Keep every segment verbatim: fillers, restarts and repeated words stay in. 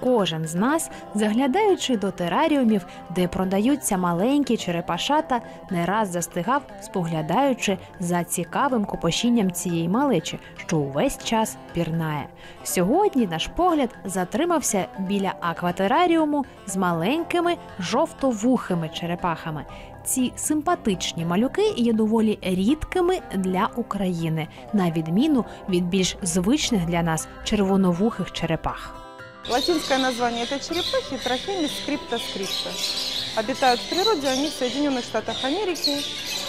Кожен з нас, заглядаючи до тераріумів, де продаються маленькі черепашата, не раз застигав, споглядаючи за цікавим копошінням цієї малечі, що увесь час пірнає. Сьогодні наш погляд затримався біля акватераріуму з маленькими жовтовухими черепахами. Ці симпатичні малюки є доволі рідкими для України, на відміну від більш звичних для нас червоновухих черепах. Латинское название этой черепахи – Trachemys scripta scripta. Обитают в природе они в Соединенных Штатах Америки,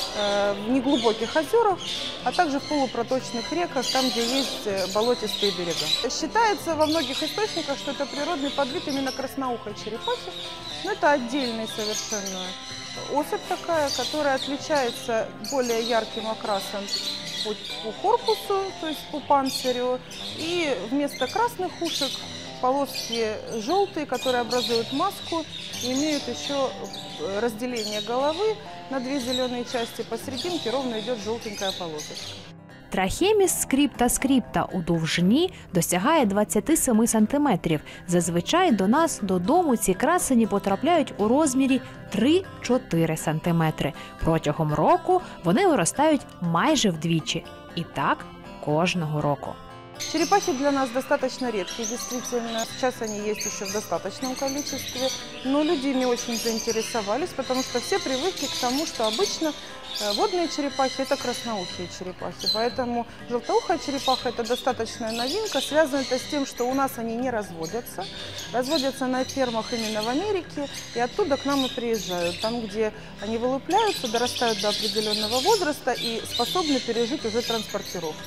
в неглубоких озерах, а также в полупроточных реках, там, где есть болотистые берега. Считается во многих источниках, что это природный подвид именно красноухой черепахи, но это отдельный совершенно особь такая, которая отличается более ярким окрасом по, по корпусу, то есть по панцирю, и вместо красных ушек полоски желтые, которые образуют маску, и имеют еще разделение головы на две зеленые части, посерединке ровно идет желтенькая полосочка. Trachemys scripta scripta у довжині досягає двадцять сім сантиметрів. Зазвичай до нас додому ці красені потрапляють у розмірі три-чотири сантиметри. Протягом року вони виростають майже вдвічі. І так кожного року. Черепахи для нас достаточно редкие, действительно. Сейчас они есть еще в достаточном количестве, но люди ими очень заинтересовались, потому что все привыкли к тому, что обычно водные черепахи – это красноухие черепахи. Поэтому желтоухая черепаха – это достаточная новинка. Связано это с тем, что у нас они не разводятся. Разводятся на фермах именно в Америке, и оттуда к нам и приезжают. Там, где они вылупляются, дорастают до определенного возраста и способны пережить уже транспортировку.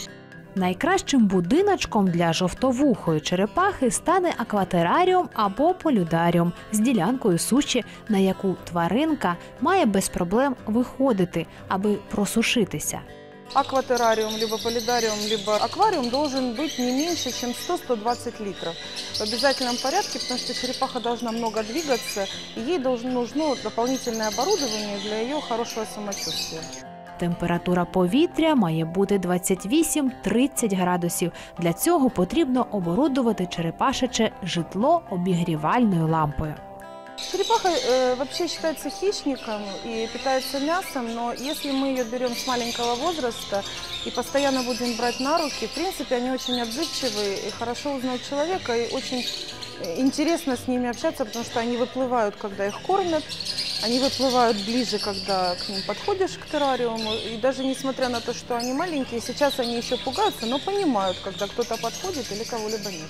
Найкращим будиночком для жовтовухої черепахи стане акватераріум або полюдаріум з ділянкою суші, на яку тваринка має без проблем виходити, аби просушитися. Акватерариум, либо полидариум, либо аквариум должен быть не меньше, чем сто — сто двадцать литров. В обязательном порядке, потому что черепаха должна много двигаться, и ей должно, нужно дополнительное оборудование для ее хорошего самочувствия. Температура повітря має бути двадцять вісім - тридцять градусів. Для цього потрібно оборудувати черепашече житло обігрівальною лампою. Черепаха э, вообще считается хищником и питается мясом, но если мы ее берем с маленького возраста и постоянно будем брать на руки, в принципе, они очень отзывчивые и хорошо узнают человека, и очень интересно с ними общаться, потому что они выплывают, когда их кормят, они выплывают ближе, когда к ним подходишь к террариуму, и даже несмотря на то, что они маленькие, сейчас они еще пугаются, но понимают, когда кто-то подходит или кого-либо нет.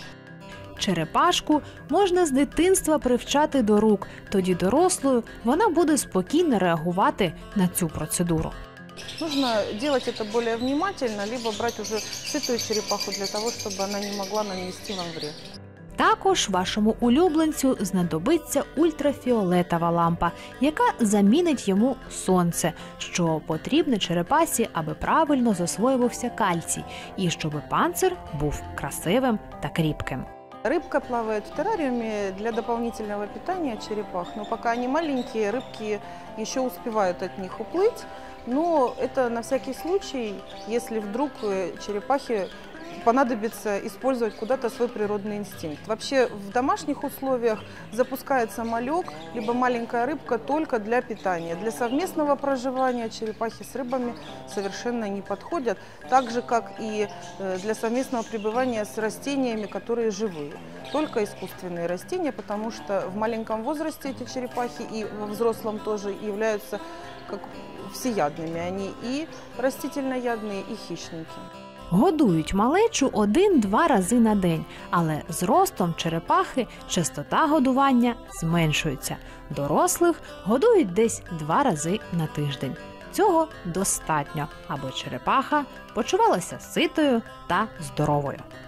Черепашку можна з дитинства привчати до рук, тоді дорослою вона буде спокійно реагувати на цю процедуру. Нужно делать это более внимательно, либо брать уже сытую черепаху для того, чтобы она не могла нанести вам вред. Також вашому улюбленцю знадобиться ультрафіолетова лампа, яка замінить йому сонце, що потрібне черепасі, аби правильно засвоювався кальцій і щоб панцир був красивим та кріпким. Рыбка плавает в террариуме для дополнительного питания черепах, но пока они маленькие, рыбки еще успевают от них уплыть, но это на всякий случай, если вдруг черепахе понадобится использовать куда-то свой природный инстинкт. Вообще в домашних условиях запускается малек, либо маленькая рыбка только для питания. Для совместного проживания черепахи с рыбами совершенно не подходят, так же как и для совместного пребывания с растениями, которые живые. Только искусственные растения, потому что в маленьком возрасте эти черепахи и во взрослом тоже являются как всеядными. Они и растительноядные, и хищники. Годують малечу один-два рази на день, але з ростом черепахи частота годування зменшується. Дорослих годують десь два рази на тиждень. Цього достатньо, аби черепаха почувалася ситою та здоровою.